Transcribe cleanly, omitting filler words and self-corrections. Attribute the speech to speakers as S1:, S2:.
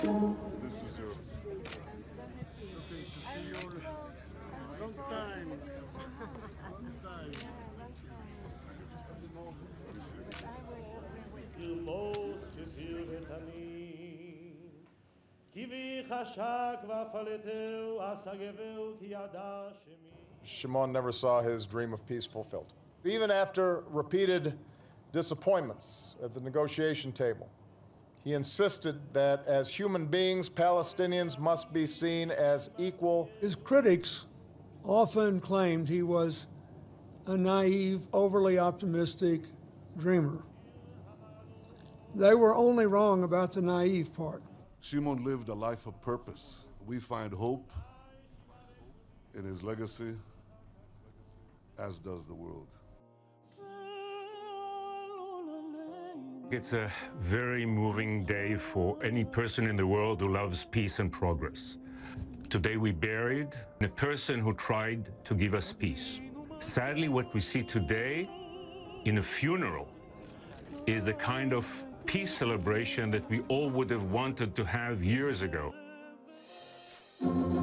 S1: This is yours. Okay, to see you. Long time.
S2: Shimon never saw his dream of peace fulfilled. Even after repeated disappointments at the negotiation table, he insisted that as human beings, Palestinians must be seen as equal.
S3: His critics often claimed he was a naive, overly optimistic dreamer. They were only wrong about the naive part.
S1: Shimon lived a life of purpose. We find hope in his legacy, as does the world.
S4: It's a very moving day for any person in the world who loves peace and progress. Today we buried a person who tried to give us peace. Sadly, what we see today in a funeral is the kind of peace celebration that we all would have wanted to have years ago.